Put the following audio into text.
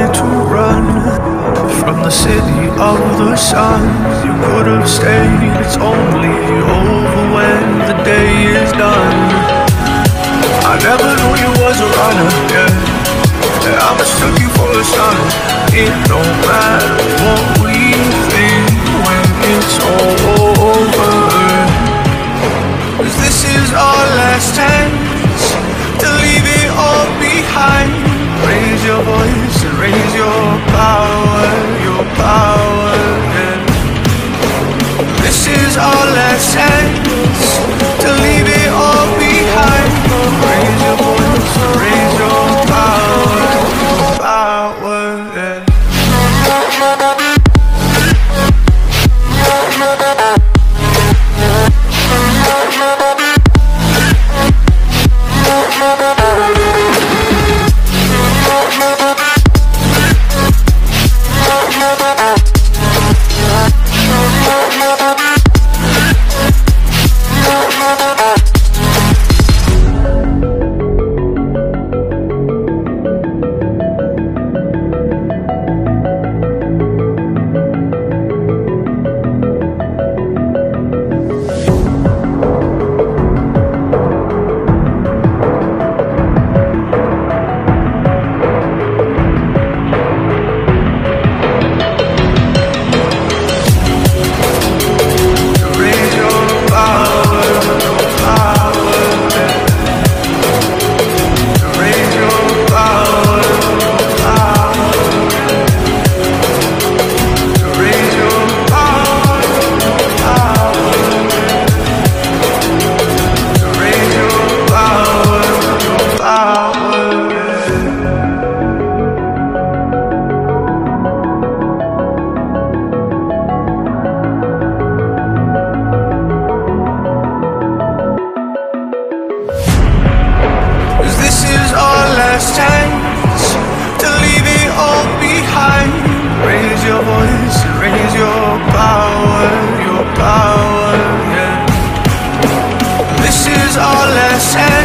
wanted to run from the city of the sun. You could have stayed, it's only over when the day is done. I never knew you was a runner, yeah. I mistook you for a son. It don't matter what we think when it's all over, 'cause this is our last chance to leave it all behind. Raise your voice and raise your power, yeah. This is our last chance to leave it all behind. Raise your voice and raise your power, yeah. Your power, yeah. This is our last chance.